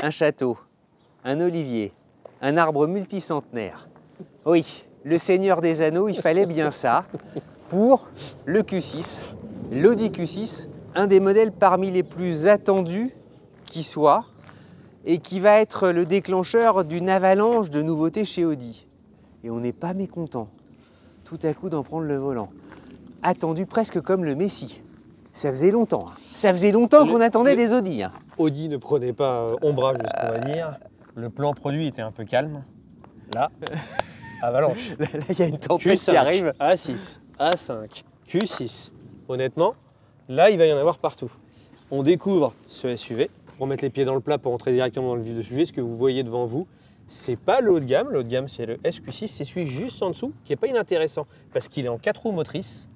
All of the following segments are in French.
un château, un olivier, un arbre multicentenaire. Oui, le Seigneur des Anneaux, il fallait bien ça pour le Q6, l'Audi Q6, un des modèles parmi les plus attendus qui soit et qui va être le déclencheur d'une avalanche de nouveautés chez Audi. Et on n'est pas mécontent tout à coup d'en prendre le volant. Attendu presque comme le Messie. Ça faisait longtemps. Ça faisait longtemps qu'on attendait des Audi. Audi ne prenait pas ombrage de ce qu'on va dire. Le plan produit était un peu calme. Là, avalanche. Là, il y a une tempête Q5, qui arrive. A6, A5, Q6. Honnêtement, là, il va y en avoir partout. On découvre ce SUV. Pour mettre les pieds dans le plat, pour entrer directement dans le vif du sujet, ce que vous voyez devant vous, c'est pas le haut de gamme. Le haut de gamme, c'est le SQ6. C'est celui juste en dessous, qui n'est pas inintéressant, parce qu'il est en 4 roues motrices,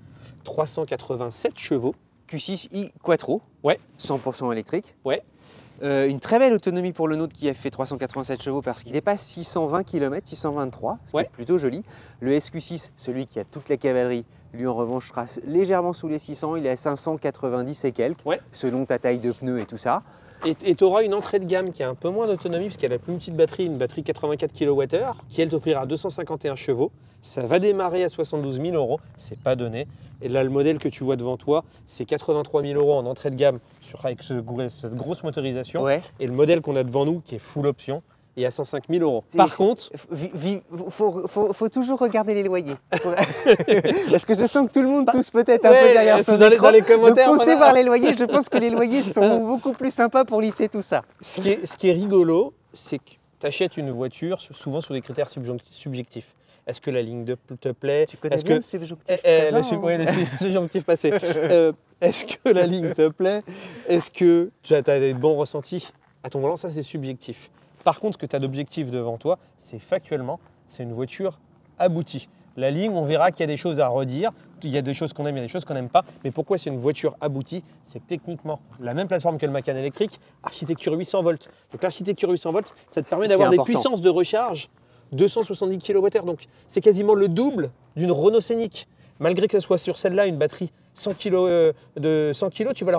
387 chevaux. Q6i Quattro, Ouais, 100% électrique. ouais. Une très belle autonomie pour le nôtre qui a fait 387 chevaux parce qu'il dépasse 620 km, 623, ce qui est plutôt joli. Le SQ6, celui qui a toute la cavalerie, lui en revanche sera légèrement sous les 600, il est à 590 et quelques, selon ta taille de pneus et tout ça. Et tu auras une entrée de gamme qui a un peu moins d'autonomie parce qu'elle a la plus petite batterie, une batterie 84 kWh, qui elle t'offrira 251 chevaux. Ça va démarrer à 72 000 €, c'est pas donné. Et là, le modèle que tu vois devant toi, c'est 83 000 € en entrée de gamme avec cette grosse motorisation. Ouais. Et le modèle qu'on a devant nous, qui est full option, est à 105 000 €. Par contre, faut toujours regarder les loyers. Parce que je sens que tout le monde tousse peut-être un peu derrière son écran. Dans les commentaires. Donc foncez voir les loyers. Je pense que les loyers sont beaucoup plus sympas pour lisser tout ça. Ce qui est rigolo, c'est que tu achètes une voiture souvent sur des critères subjectifs. Est-ce que la ligne te plaît? Tu connais bien le subjonctif Oui, le subjonctif passé. Est-ce que la ligne te plaît? Est-ce que tu as des bons ressentis à ton volant? Ça, c'est subjectif. Par contre, ce que tu as d'objectif devant toi, c'est factuellement, c'est une voiture aboutie. La ligne, on verra qu'il y a des choses à redire. Il y a des choses qu'on aime, il y a des choses qu'on n'aime pas. Mais pourquoi c'est une voiture aboutie? C'est que techniquement, la même plateforme que le Macan électrique, architecture 800 volts. Donc l'architecture 800 volts, ça te permet d'avoir des puissances de recharge 270 kWh. Donc c'est quasiment le double d'une Renault Scénic. Malgré que ce soit sur celle-là une batterie 100 kg de 100 kg, tu vas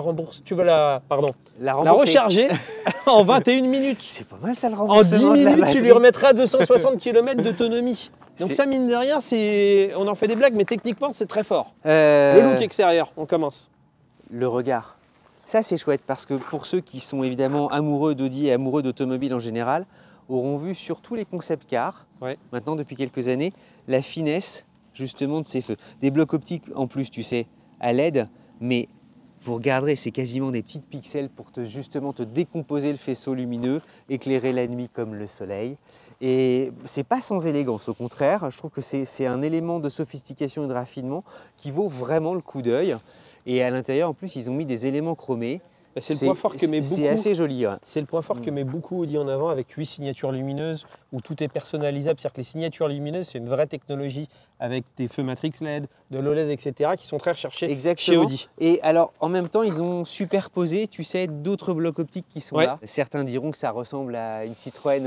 la recharger en 21 minutes. C'est pas mal ça le remboursement. En 10 minutes, tu lui remettras 260 km d'autonomie. Donc ça, mine de rien, on en fait des blagues, mais techniquement, c'est très fort. Le look extérieur, on commence. Le regard. Ça, c'est chouette parce que pour ceux qui sont évidemment amoureux d'Audi et amoureux d'automobile en général, auront vu sur tous les concept cars, maintenant depuis quelques années, la finesse justement de ces feux. Des blocs optiques en plus, tu sais, à LED, mais vous regarderez, c'est quasiment des petites pixels pour justement te décomposer le faisceau lumineux, éclairer la nuit comme le soleil. Et c'est pas sans élégance, au contraire, je trouve que c'est un élément de sophistication et de raffinement qui vaut vraiment le coup d'œil. Et à l'intérieur, en plus, ils ont mis des éléments chromés. C'est le point fort que met beaucoup. C'est assez joli. Ouais. C'est le point fort que met beaucoup Audi en avant avec 8 signatures lumineuses où tout est personnalisable. C'est-à-dire que les signatures lumineuses, c'est une vraie technologie avec des feux Matrix LED, de l'OLED, etc. qui sont très recherchés chez Audi. Et alors, en même temps, ils ont superposé, tu sais, d'autres blocs optiques qui sont là. Certains diront que ça ressemble à une Citroën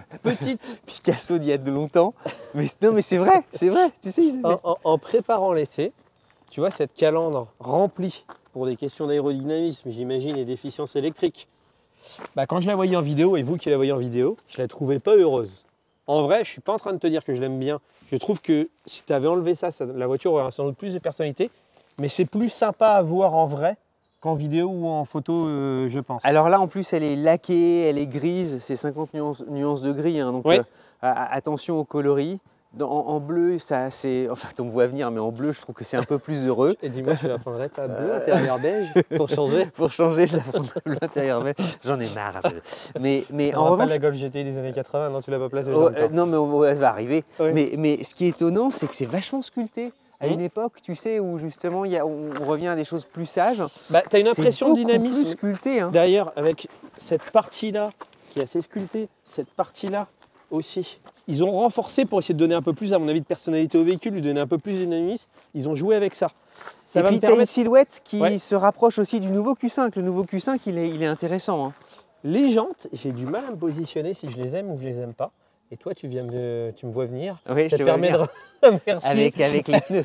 petite Picasso d'il y a de longtemps. Mais non, mais c'est vrai, c'est vrai. Tu sais, en préparant l'été, tu vois cette calandre remplie pour des questions d'aérodynamisme, j'imagine, et d'efficience électrique. Quand je la voyais en vidéo, et vous qui la voyez en vidéo, je ne la trouvais pas heureuse. En vrai, je ne suis pas en train de te dire que je l'aime bien. Je trouve que si tu avais enlevé ça, la voiture aurait sans doute plus de personnalité, mais c'est plus sympa à voir en vrai qu'en vidéo ou en photo, je pense. Alors là, en plus, elle est laquée, elle est grise, c'est 50 nuances de gris, hein, donc attention aux coloris. En bleu, ça c'est. Enfin, on me voit venir, mais en bleu, je trouve que c'est un peu plus heureux. Et dis-moi, tu la prendrais pas bleu, intérieur beige, pour changer? Pour changer, je la prendrais bleu, intérieur beige. J'en ai marre. Mais en revanche. Pas la Golf GTI des années 80, non, tu l'as pas placée. Non, mais elle va arriver. Mais ce qui est étonnant, c'est que c'est vachement sculpté. À une époque, tu sais, où justement, on revient à des choses plus sages. Tu as une impression de dynamisme. Plus sculpté. Hein. D'ailleurs, avec cette partie-là, qui est assez sculptée, cette partie-là aussi. Ils ont renforcé pour essayer de donner un peu plus, à mon avis, de personnalité au véhicule, lui donner un peu plus de dynamisme. Ils ont joué avec ça. Et puis, tu as une silhouette qui se rapproche aussi du nouveau Q5. Le nouveau Q5, il est intéressant. Hein. Les jantes, j'ai du mal à me positionner si je les aime ou je les aime pas. Et toi, tu me vois venir. Oui, ça je te te vois permet de venir. remercier. Avec les pneus.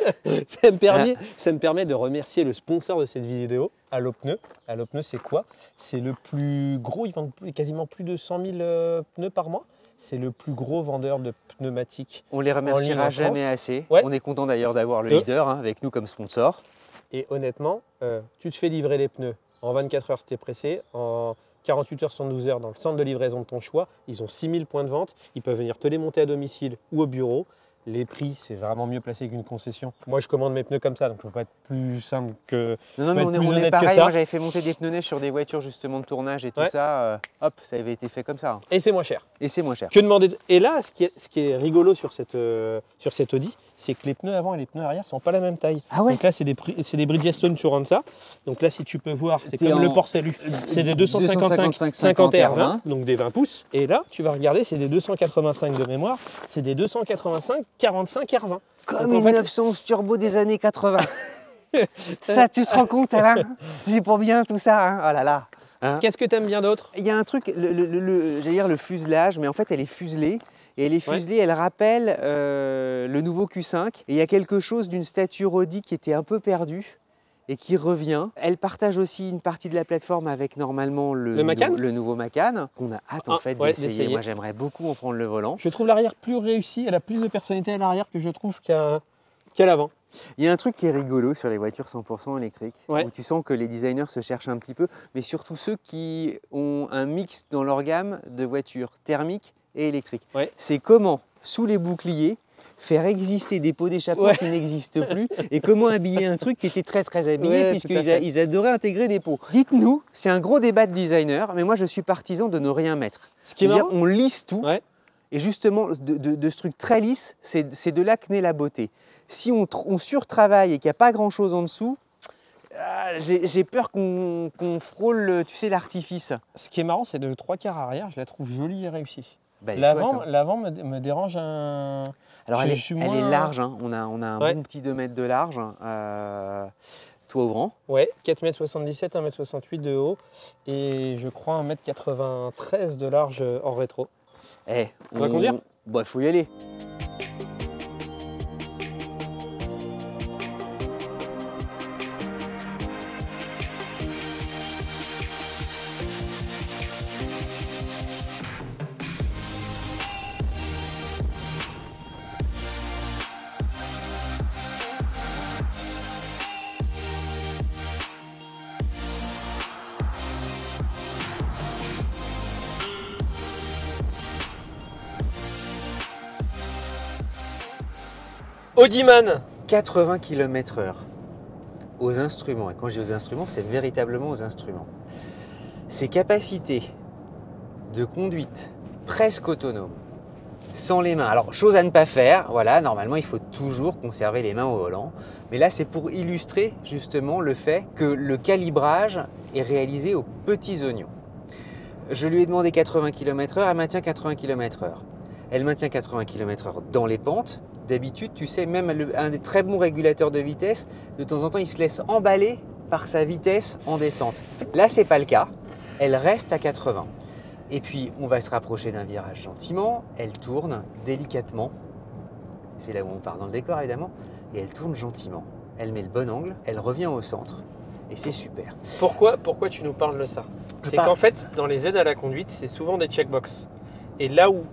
Ça me permet de remercier le sponsor de cette vidéo, Allo Pneus. Allo Pneus, c'est quoi? C'est le plus gros, ils vendent quasiment plus de 100 000 pneus par mois. C'est le plus gros vendeur de pneumatiques. On les remerciera jamais assez. Ouais. On est content d'ailleurs d'avoir le leader avec nous comme sponsor. Et honnêtement, tu te fais livrer les pneus en 24 heures si tu es pressé, en 48 heures, 112 heures dans le centre de livraison de ton choix. Ils ont 6000 points de vente. Ils peuvent venir te les monter à domicile ou au bureau. Les prix, c'est vraiment mieux placé qu'une concession. Moi, je commande mes pneus comme ça, donc je ne peux pas être plus simple que. Non, mais on est pareil. Moi, j'avais fait monter des pneus neige sur des voitures justement de tournage et tout ça. Hop, ça avait été fait comme ça. Et c'est moins cher. Et c'est moins cher. Que demander. Et là, ce qui est rigolo sur cette Audi, c'est que les pneus avant et les pneus arrière ne sont pas la même taille. Ah ouais. Donc là, c'est des Bridgestone Turanza. Donc là, si tu peux voir, c'est comme le Porcelu. C'est des 255 50 R20, donc des 20 pouces. Et là, tu vas regarder, c'est des 285 de mémoire. C'est des 285 45 R20. Comme une 911 turbo des années 80. Ça, tu te rends compte, Alain? C'est pour bien tout ça, hein? Oh là là. Hein? Qu'est-ce que tu aimes bien d'autre? Il y a un truc, j'allais dire le fuselage, mais en fait, elle est fuselée. Et elle est fuselée, elle rappelle le nouveau Q5. Et il y a quelque chose d'une stature Audi qui était un peu perdue et qui revient. Elle partage aussi une partie de la plateforme avec normalement le nouveau Macan, qu'on a hâte en fait d'essayer. Moi, j'aimerais beaucoup en prendre le volant. Je trouve l'arrière plus réussi, elle a plus de personnalité à l'arrière que je trouve qu'à l'avant. Il y a un truc qui est rigolo sur les voitures 100% électriques, où tu sens que les designers se cherchent un petit peu, mais surtout ceux qui ont un mix dans leur gamme de voitures thermiques et électriques. C'est comment, sous les boucliers, faire exister des pots d'échappement qui n'existent plus et comment habiller un truc qui était très très habillé puisqu'ils adoraient intégrer des pots. Dites-nous, c'est un gros débat de designer, mais moi je suis partisan de ne rien mettre. Ce qui est marrant, on lisse tout et justement de ce truc très lisse, c'est de là que naît la beauté. Si on surtravaille et qu'il n'y a pas grand chose en dessous, j'ai peur qu'on frôle, tu sais, l'artifice. Ce qui est marrant, c'est de 3/4 arrière, je la trouve jolie et réussie. Bah, l'avant me dérange un... Alors elle est large, hein. On a un bon petit 2 mètres de large, toit ouvrant. Ouais, 4,77 m, 1,68 m de haut et je crois 1,93 m de large en rétro. On va conduire? Bah, faut y aller. Audiman 80 km/h aux instruments. Et quand je dis aux instruments, c'est véritablement aux instruments. Ses capacités de conduite presque autonomes, sans les mains. Alors, chose à ne pas faire, voilà, normalement, il faut toujours conserver les mains au volant. Mais là, c'est pour illustrer justement le fait que le calibrage est réalisé aux petits oignons. Je lui ai demandé 80 km/h, elle maintient 80 km/h. Elle maintient 80 km/h dans les pentes. D'habitude, tu sais, même un des très bons régulateurs de vitesse, de temps en temps, il se laisse emballer par sa vitesse en descente. Là, c'est pas le cas. Elle reste à 80. Et puis, on va se rapprocher d'un virage gentiment. Elle tourne délicatement. C'est là où on part dans le décor, évidemment. Et elle tourne gentiment. Elle met le bon angle. Elle revient au centre. Et c'est super. Pourquoi tu nous parles de ça? C'est qu'en fait, dans les aides à la conduite, c'est souvent des checkbox. Et là où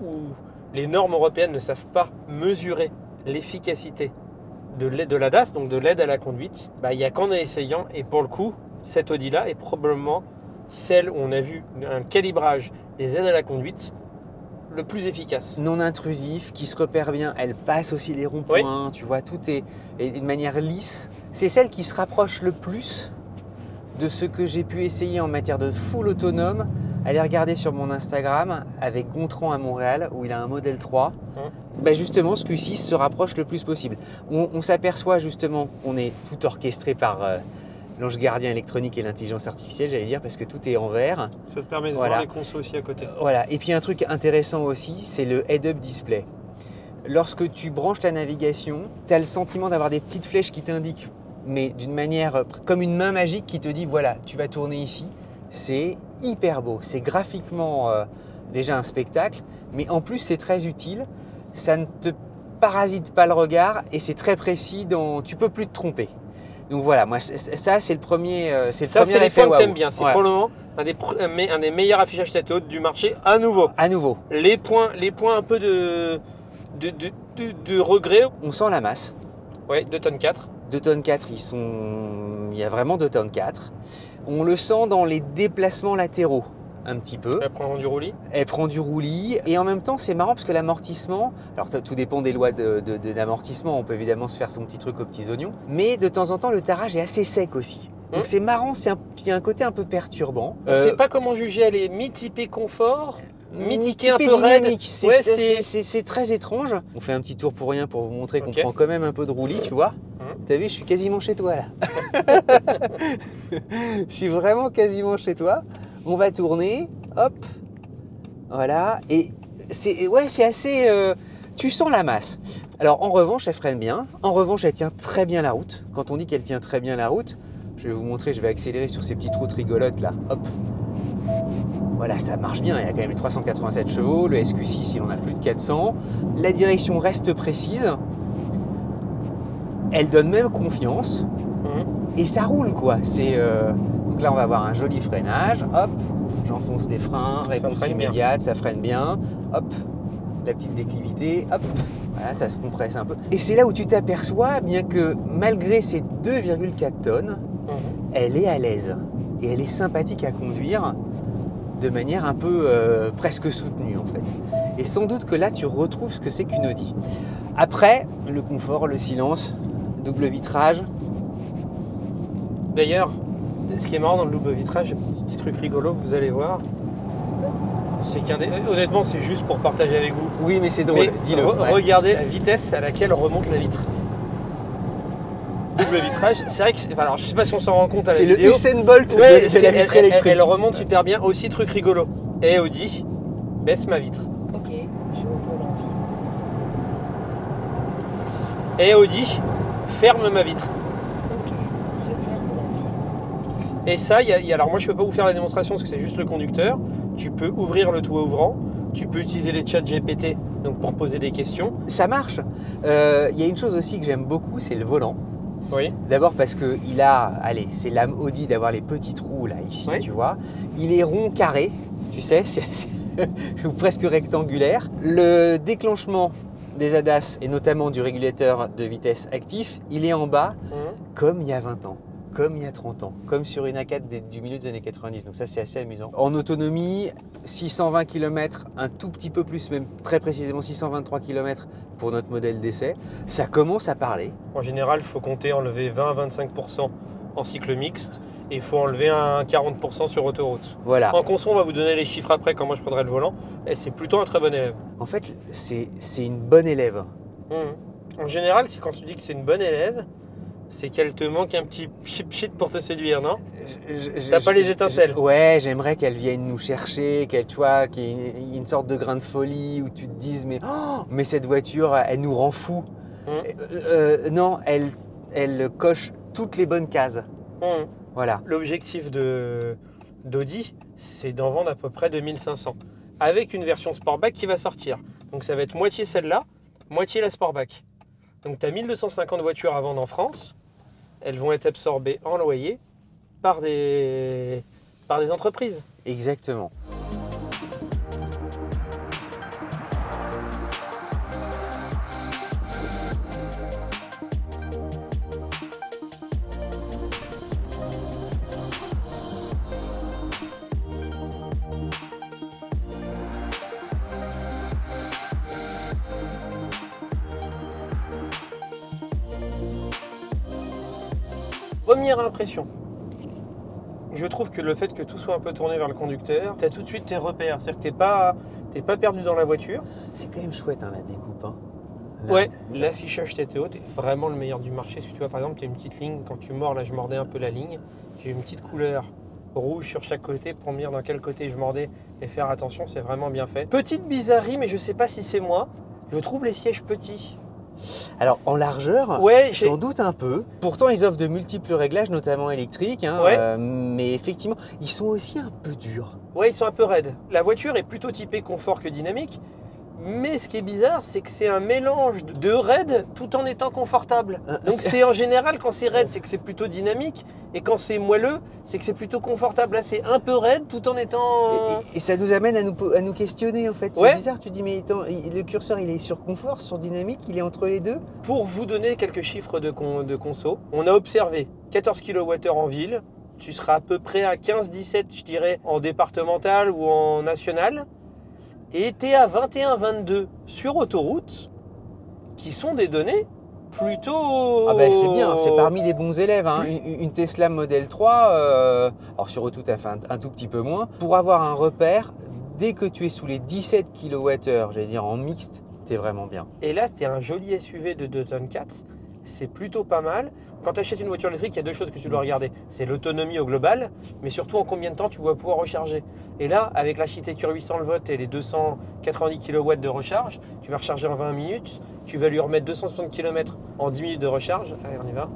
les normes européennes ne savent pas mesurer l'efficacité de l'ADAS, donc de l'aide à la conduite, il n'y a qu'en essayant. Et pour le coup, cette Audi-là est probablement celle où on a vu un calibrage des aides à la conduite le plus efficace. Non intrusif, qui se repère bien, elle passe aussi les ronds-points, tu vois, tout est de manière lisse. C'est celle qui se rapproche le plus de ce que j'ai pu essayer en matière de full autonome. Allez regarder sur mon Instagram avec Gontran à Montréal où il a un modèle 3. Justement, ce Q6 se rapproche le plus possible. On s'aperçoit justement qu'on est tout orchestré par l'ange gardien électronique et l'intelligence artificielle, j'allais dire, parce que tout est en vert. Ça te permet de voir les consos aussi à côté. Voilà. Et puis un truc intéressant aussi, c'est le head-up display. Lorsque tu branches ta navigation, tu as le sentiment d'avoir des petites flèches qui t'indiquent, mais d'une manière comme une main magique qui te dit voilà, tu vas tourner ici. C'est hyper beau, c'est graphiquement déjà un spectacle, mais en plus c'est très utile, ça ne te parasite pas le regard et c'est très précis, tu peux plus te tromper. Donc voilà, moi ça c'est le premier c'est les points que tu aimes bien, c'est pour le moment un des meilleurs affichages tête haute du marché à nouveau. À nouveau. Les points un peu de regret. On sent la masse. Ouais, 2 tonnes 4. 2 tonnes 4, il y a vraiment 2 tonnes 4. On le sent dans les déplacements latéraux un petit peu. Elle prend du roulis. Elle prend du roulis et en même temps c'est marrant parce que l'amortissement, alors tout dépend des lois d'amortissement, on peut évidemment se faire son petit truc aux petits oignons, mais de temps en temps le tarage est assez sec aussi. Donc c'est marrant, il y a un côté un peu perturbant. On ne sait pas comment juger, elle est mi-typée confort, mi-typée un peu dynamique. C'est très étrange. On fait un petit tour pour rien pour vous montrer qu'on prend quand même un peu de roulis, tu vois. T'as vu, je suis quasiment chez toi là. Je suis vraiment quasiment chez toi. On va tourner, hop, voilà. Et c'est assez... tu sens la masse. Alors en revanche, elle freine bien. En revanche, elle tient très bien la route. Quand on dit qu'elle tient très bien la route, je vais vous montrer, je vais accélérer sur ces petites routes rigolotes là. Hop. Voilà, ça marche bien. Il y a quand même les 387 chevaux. Le SQ6, il en a plus de 400. La direction reste précise. Elle donne même confiance. Et ça roule quoi. Donc là, on va avoir un joli freinage. Hop, j'enfonce les freins, réponse immédiate, ça freine bien. Hop, la petite déclivité. Hop, voilà, ça se compresse un peu. Et c'est là où tu t'aperçois, bien que malgré ces 2,4 tonnes, elle est à l'aise. Et elle est sympathique à conduire de manière un peu presque soutenue en fait. Et sans doute que là, tu retrouves ce que c'est qu'une Audi. Après, le confort, le silence, double vitrage. D'ailleurs, ce qui est marrant dans le double vitrage, petit truc rigolo que vous allez voir, c'est honnêtement, c'est juste pour partager avec vous. Oui, mais c'est drôle, dis-le. Regardez la vitesse à laquelle remonte la vitre. Double vitrage, c'est vrai que, alors je sais pas si on s'en rend compte à la vidéo. C'est le Usain Bolt de la vitre électrique. Elle remonte super bien. Aussi, truc rigolo. Et Audi, baisse ma vitre. Ok, j'ouvre la vitre. Et Audi, ferme ma vitre. Ok, je ferme la vitre. Et ça, alors moi je peux pas vous faire la démonstration parce que c'est juste le conducteur. Tu peux ouvrir le toit ouvrant. Tu peux utiliser les chats GPT donc pour poser des questions. Ça marche. Il y a une chose aussi que j'aime beaucoup, c'est le volant. Oui. D'abord parce qu'il a, c'est l'âme Audi d'avoir les petits trous là, ici, tu vois. Il est rond, carré, tu sais, c'est presque rectangulaire. Le déclenchement des ADAS et notamment du régulateur de vitesse actif, il est en bas comme il y a 20 ans. Comme il y a 30 ans, comme sur une A4 du milieu des années 90, donc ça c'est assez amusant. En autonomie, 620 km, un tout petit peu plus, même très précisément 623 km pour notre modèle d'essai, ça commence à parler. En général, il faut compter enlever 20-25% en cycle mixte et il faut enlever un 40% sur autoroute. Voilà. En conso, on va vous donner les chiffres après quand moi je prendrai le volant, et c'est plutôt un très bon élève. En fait, c'est une bonne élève. En général, quand tu dis que c'est une bonne élève, c'est qu'elle te manque un petit chip pour te séduire, non? T'as pas les étincelles? Ouais, j'aimerais qu'elle vienne nous chercher, qu'il y ait une sorte de grain de folie où tu te dises mais cette voiture, elle nous rend fous. Non, elle coche toutes les bonnes cases. Voilà. L'objectif d'Audi, c'est d'en vendre à peu près 2500 avec une version Sportback qui va sortir. Donc ça va être moitié celle-là, moitié la Sportback. Donc tu as 1250 voitures à vendre en France. Elles vont être absorbées en loyer par des entreprises. Exactement. Première impression, je trouve que le fait que tout soit un peu tourné vers le conducteur, tu as tout de suite tes repères. C'est-à-dire que t'es pas perdu dans la voiture. C'est quand même chouette la découpe. Ouais, l'affichage tête haute est vraiment le meilleur du marché. Si tu vois par exemple, tu as une petite ligne, quand tu mords, là je mordais un peu la ligne, j'ai une petite couleur rouge sur chaque côté pour me dire dans quel côté je mordais et faire attention, c'est vraiment bien fait. Petite bizarrerie, mais je sais pas si c'est moi, je trouve les sièges petits. Alors en largeur, Ouais, sans doute un peu. Pourtant ils offrent de multiples réglages, notamment électriques, hein, Ouais. mais effectivement ils sont aussi un peu durs. Ouais, ils sont un peu raides. La voiture est plutôt typée confort que dynamique. Mais ce qui est bizarre, c'est que c'est un mélange de raide tout en étant confortable. Donc c'est en général, quand c'est raide, c'est que c'est plutôt dynamique. Et quand c'est moelleux, c'est que c'est plutôt confortable. Là, c'est un peu raide tout en étant... Et ça nous amène à nous questionner en fait. C'est Ouais. bizarre, tu dis mais attends, le curseur il est sur confort, sur dynamique, il est entre les deux. Pour vous donner quelques chiffres de conso, on a observé 14 kWh en ville. Tu seras à peu près à 15-17, je dirais, en départemental ou en national. Et tu es à 21-22 sur autoroute, qui sont des données plutôt... Ah ben c'est bien, c'est parmi les bons élèves. Hein. Une Tesla Model 3, alors sur Autoroute un tout petit peu moins, pour avoir un repère, dès que tu es sous les 17 kWh, j'allais dire en mixte, t'es vraiment bien. Et là, tu as un joli SUV de 2 tonnes 4, c'est plutôt pas mal. Quand tu achètes une voiture électrique, il y a deux choses que tu dois regarder. C'est l'autonomie au global, mais surtout en combien de temps tu vas pouvoir recharger. Et là, avec l'architecture 800 V et les 290 kW de recharge, tu vas recharger en 20 minutes, tu vas lui remettre 260 km en 10 minutes de recharge. Allez, on y va.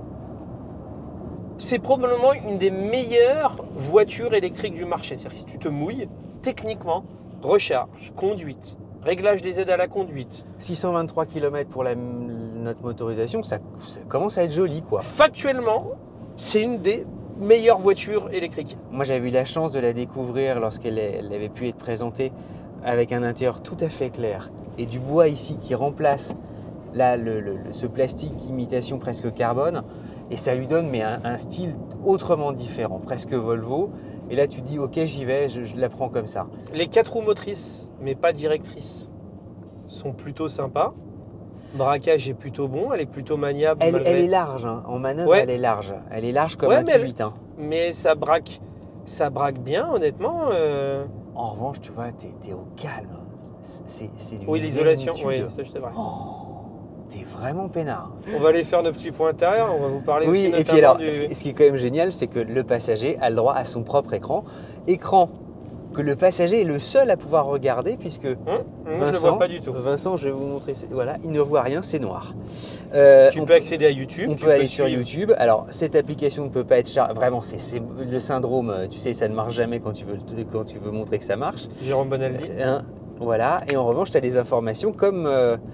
C'est probablement une des meilleures voitures électriques du marché. C'est-à-dire que si tu te mouilles, techniquement, recharge, conduite, réglage des aides à la conduite. 623 km pour notre motorisation, ça commence à être joli quoi. Factuellement, c'est une des meilleures voitures électriques. Moi j'avais eu la chance de la découvrir lorsqu'elle avait pu être présentée avec un intérieur tout à fait clair et du bois ici qui remplace là, ce plastique imitation presque carbone et ça lui donne mais un style autrement différent, presque Volvo. Et là tu dis ok j'y vais, je la prends comme ça. Les 4 roues motrices, mais pas directrices, sont plutôt sympas. Braquage est plutôt bon, elle est plutôt maniable. Elle est large, hein. En manœuvre Ouais. elle est large. Elle est large comme Ouais, un mais Q8. Hein. Mais ça braque bien, honnêtement. En revanche, tu vois, t'es au calme. C'est d'une Oui, l'isolation, zénitude. oui, ça c'est vrai. T'es vraiment peinard. On va aller faire nos petits points intérieurs, on va vous parler Oui, aussi et puis notamment alors, ce qui est quand même génial, c'est que le passager a le droit à son propre écran. Écran que le passager est le seul à pouvoir regarder, puisque Moi, je ne le Vincent, vois pas du tout. Vincent, je vais vous montrer. Voilà, il ne voit rien, c'est noir. Tu peux accéder à YouTube. On tu peut aller peux sur suivre. YouTube. Alors, cette application ne peut pas être chargée. Vraiment, c'est le syndrome. Tu sais, ça ne marche jamais quand tu veux montrer que ça marche. Jérôme Bonaldi. Voilà. Et en revanche, tu as des informations comme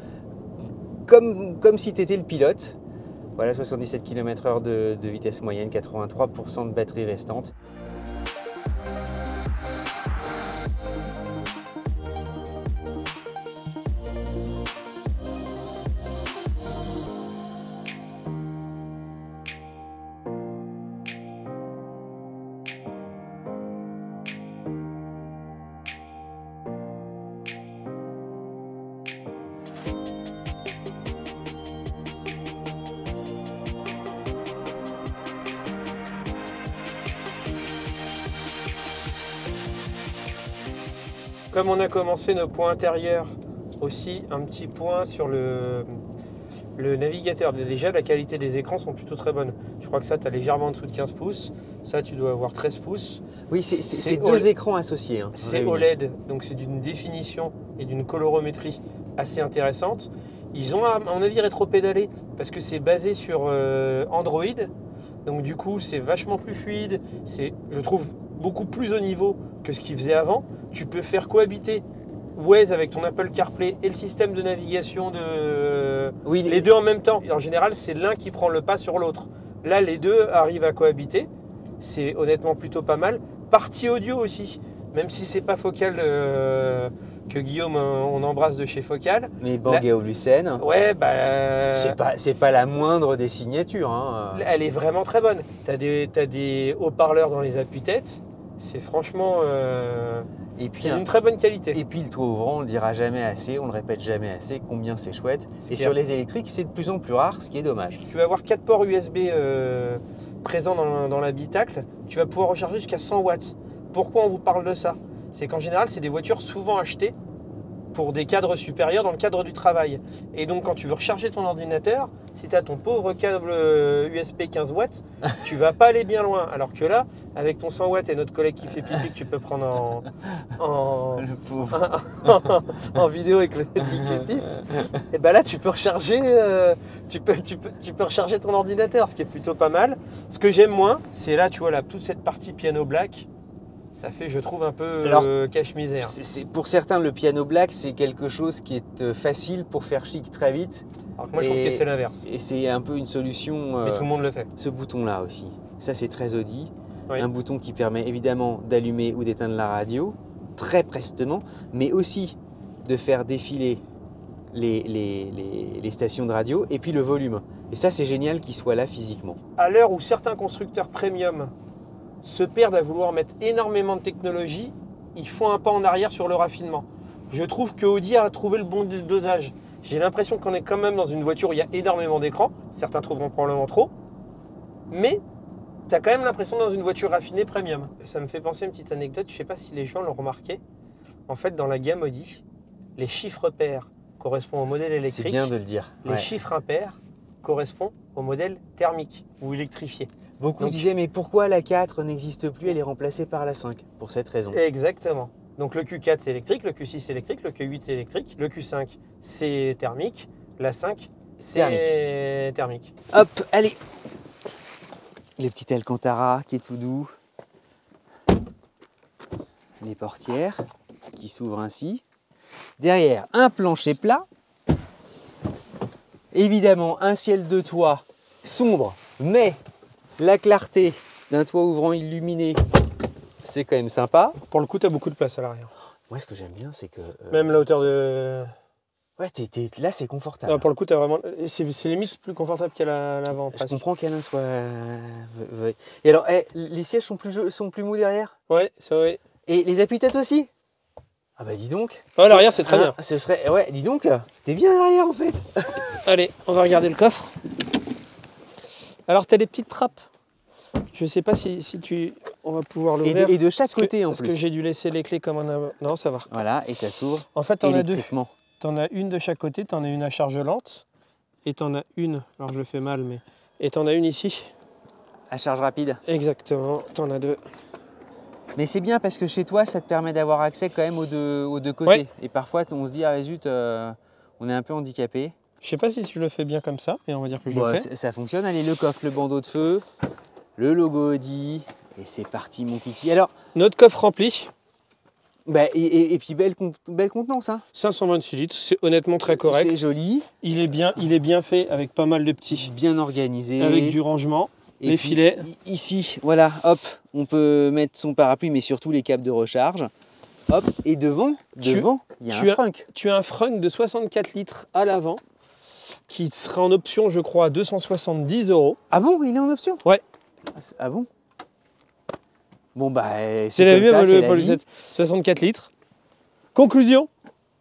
si tu étais le pilote. Voilà, 77 km/h de vitesse moyenne, 83% de batterie restante. Comme on a commencé nos points intérieurs, aussi un petit point sur le navigateur. Déjà, la qualité des écrans sont plutôt très bonnes. Je crois que ça, tu as légèrement en dessous de 15 pouces. Ça, tu dois avoir 13 pouces. Oui, c'est deux OLED. écrans associés. Hein, C'est réunis. OLED, donc c'est d'une définition et d'une colorométrie assez intéressante. Ils ont, à mon avis, rétro-pédalé parce que c'est basé sur Android. Donc du coup, c'est vachement plus fluide. C'est, je trouve, beaucoup plus haut niveau que ce qu'ils faisaient avant. Tu peux faire cohabiter Waze avec ton Apple CarPlay et le système de navigation de Oui, les deux en même temps. En général, c'est l'un qui prend le pas sur l'autre. Là, les deux arrivent à cohabiter. C'est honnêtement plutôt pas mal. Partie audio aussi, même si c'est pas Focal que Guillaume, on embrasse de chez Focal. Mais Bang & Olufsen, Ouais, bah. c'est pas la moindre des signatures. Hein. Elle est vraiment très bonne. T'as des haut-parleurs dans les appuis-têtes. C'est franchement. Et puis, C'est d'une très bonne qualité. Et puis le toit ouvrant, on le dira jamais assez, on le répète jamais assez, combien c'est chouette. Et sur les électriques, c'est de plus en plus rare, ce qui est dommage. Tu vas avoir 4 ports USB présents dans l'habitacle. Tu vas pouvoir recharger jusqu'à 100 watts. Pourquoi on vous parle de ça? C'est qu'en général, c'est des voitures souvent achetées pour des cadres supérieurs dans le cadre du travail. Et donc quand tu veux recharger ton ordinateur, si tu as ton pauvre câble USB 15 watts, tu vas pas aller bien loin. Alors que là, avec ton 100 watts et notre collègue qui fait pipi que tu peux prendre Le pauvre. en vidéo avec le DQ6, et ben là tu peux recharger, tu peux recharger ton ordinateur, ce qui est plutôt pas mal. Ce que j'aime moins, c'est là, tu vois, là, toute cette partie piano black. Ça fait, je trouve, un peu cache-misère. Pour certains, le piano black, c'est quelque chose qui est facile pour faire chic très vite. Alors que moi, je trouve que c'est l'inverse. Et c'est un peu une solution. Mais tout le monde le fait. Ce bouton-là aussi. Ça, c'est très Audi. Oui. Un bouton qui permet évidemment d'allumer ou d'éteindre la radio très prestement, mais aussi de faire défiler les stations de radio et puis le volume. Et ça, c'est génial qu'il soit là physiquement. À l'heure où certains constructeurs premium se perdent à vouloir mettre énormément de technologie, ils font un pas en arrière sur le raffinement. Je trouve que Audi a trouvé le bon dosage. J'ai l'impression qu'on est quand même dans une voiture où il y a énormément d'écrans. Certains trouveront probablement trop. Mais tu as quand même l'impression dans une voiture raffinée premium. Ça me fait penser à une petite anecdote, je ne sais pas si les gens l'ont remarqué. En fait, dans la gamme Audi, les chiffres pairs correspondent au modèle électrique. C'est bien de le dire. Les chiffres impairs correspondent au modèle thermique ou électrifié. Beaucoup disaient, mais pourquoi la 4 n'existe plus, elle est remplacée par la 5 ? Pour cette raison. Exactement. Donc le Q4 c'est électrique, le Q6 c'est électrique, le Q8 c'est électrique, le Q5 c'est thermique, la 5 c'est thermique. Hop, allez. Les petits Alcantara qui est tout doux. Les portières qui s'ouvrent ainsi. Derrière, un plancher plat. Évidemment, un ciel de toit sombre, mais la clarté d'un toit ouvrant illuminé, c'est quand même sympa. Pour le coup, tu as beaucoup de place à l'arrière. Moi, ce que j'aime bien, c'est que... Même la hauteur de... Ouais, là, c'est confortable. Non, pour le coup, tu as vraiment... C'est limite plus confortable qu'à l'avant. Je comprends qu'Alain soit... Et alors, les sièges sont plus mous derrière ? Ouais, c'est vrai. Et les appuis-têtes aussi ? Ah bah dis donc. Ouais, l'arrière, c'est très bien. Ce serait... Ouais, dis donc, t'es bien à l'arrière en fait. Allez, on va regarder le coffre. Alors, tu as des petites trappes. Je sais pas si on va pouvoir l'ouvrir. Et de chaque côté en plus. Parce que j'ai dû laisser les clés comme un... Non, ça va. Voilà, et ça s'ouvre en fait, t'en as deux. T'en as une de chaque côté, t'en as une à charge lente. Et t'en as une, alors je le fais mal, mais... Et t'en as une ici. À charge rapide. Exactement, t'en as deux. Mais c'est bien parce que chez toi, ça te permet d'avoir accès quand même aux deux côtés. Ouais. Et parfois, on se dit, ah zut, on est un peu handicapé. Je sais pas si je le fais bien comme ça, et on va dire que je le fais. Ça fonctionne. Allez, le coffre, le bandeau de feu, le logo Audi, et c'est parti mon kiki. Alors, notre coffre rempli. Bah, et puis belle contenance. Hein. 526 litres, c'est honnêtement très correct. C'est joli. Il est bien fait avec pas mal de petits. Bien organisé. Avec du rangement. Et les filets. Ici, voilà, hop, on peut mettre son parapluie, mais surtout les câbles de recharge. Hop, et devant, il y a un frunk. Tu as un frunk de 64 litres à l'avant, qui sera en option, je crois, à 270 €. Ah bon, il est en option? Ouais. Ah bon? Bon, bah, c'est la vie, le 64 litres. Conclusion?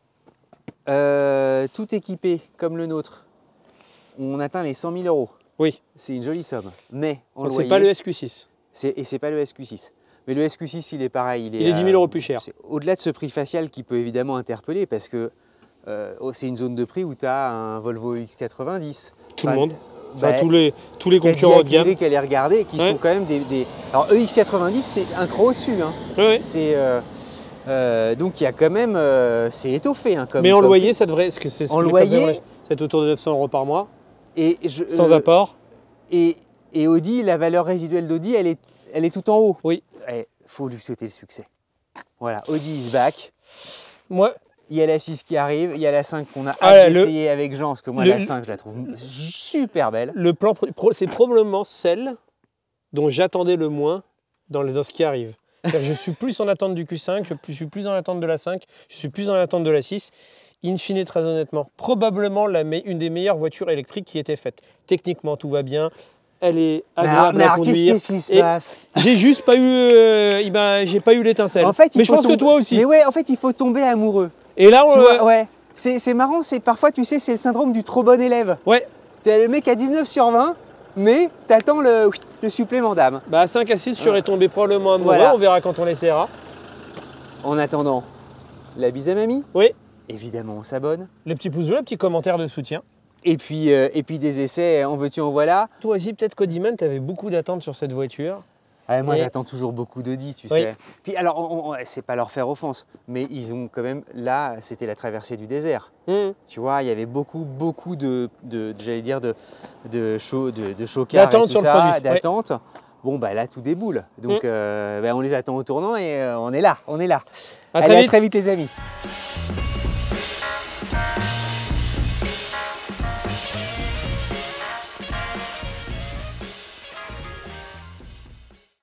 Tout équipé comme le nôtre, on atteint les 100 000 €. Oui. C'est une jolie somme. Mais en loyer... C'est pas le SQ6. Et c'est pas le SQ6. Mais le SQ6, il est pareil. Il est 10 000 € plus cher. Au-delà de ce prix facial qui peut évidemment interpeller, parce que c'est une zone de prix où tu as un Volvo X90. Tout le monde. Enfin, tous les concurrents de gamme. Qu'elle est regardée, qui sont quand même des... Alors EX90, c'est un cran au-dessus. Hein. Ouais. C'est... donc il y a quand même... c'est étoffé. Hein, mais en loyer, ça devrait... En loyer, c'est autour de 900 € par mois. Sans apport. Et Audi, la valeur résiduelle d'Audi, elle est tout en haut. Oui. Il faut lui souhaiter le succès. Voilà, Audi is back. Moi, il y a la 6 qui arrive, il y a la 5 qu'on a essayé avec Jean, parce que moi la 5, je la trouve super belle. Le plan, c'est probablement celle dont j'attendais le moins dans ce qui arrive. Je suis plus en attente du Q5, je suis plus en attente de la 5, je suis plus en attente de la 6. In fine, très honnêtement, probablement une des meilleures voitures électriques qui était faite. Techniquement, tout va bien. Elle est agréable à conduire. Qu'est-ce qui se passe? J'ai juste pas eu, j'ai pas eu l'étincelle. En fait, mais je pense que toi aussi. Mais ouais, en fait, il faut tomber amoureux. Et là, ouais. C'est marrant. C'est parfois, tu sais, c'est le syndrome du trop bon élève. Ouais. T'es le mec à 19 sur 20, mais t'attends le supplément d'âme. Bah, à 5 à 6, je serais tombé probablement amoureux. Voilà. On verra quand on l'essaiera. En attendant, la bise à mamie. Oui. évidemment on s'abonne. Les petits pouces bleus, les petits commentaires de soutien. Et puis des essais, en veux-tu, en voilà. Toi aussi, peut-être qu'Audiman, tu avais beaucoup d'attentes sur cette voiture. Ah, moi, j'attends toujours beaucoup d'Audi, tu sais. Puis alors, c'est pas leur faire offense, mais ils ont quand même, là, c'était la traversée du désert. Tu vois, il y avait beaucoup j'allais dire, de chocars et tout ça, d'attente. Bon, bah là, tout déboule. Donc, on les attend au tournant et on est là. À très vite les amis.